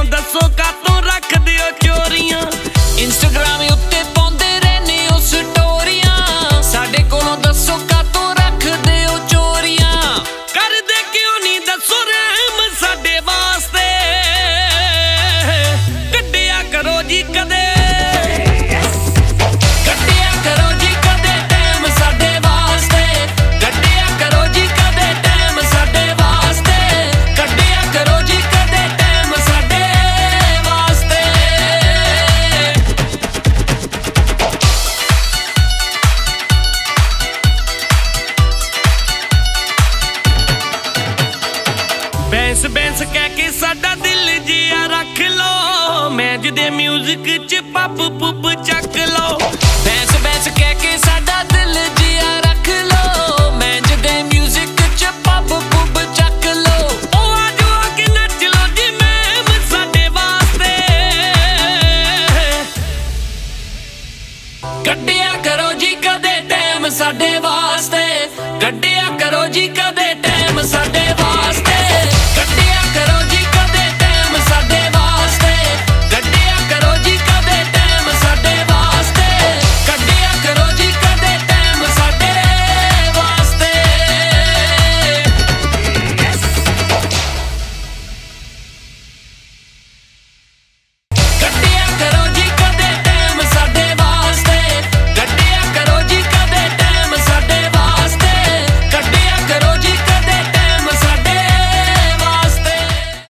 दसो कातों रख दियो चोरियां। इंस्टाग्राम उत्ते पाउंदे रहने ओ स्टोरियां, साडे कोलों दसो कातों रख दियो चोरियां। कर दे क्यों नहीं दसो रहम साडे वास्ते, कड्डिया करो जी कदे, कड्डिया करो जी कदे टाइम साडे वास्ते, कड्डिया करो जी कदे टाइम साडे वास्ते, कड्डिया करो जी कदे टाइम साडे वास्ते। बैंस बैंस कह के साडा दिल जिया रख लो, मैच दे म्यूजिक च पप पुप चक लो। बैंस बैंस कह के साडा दिल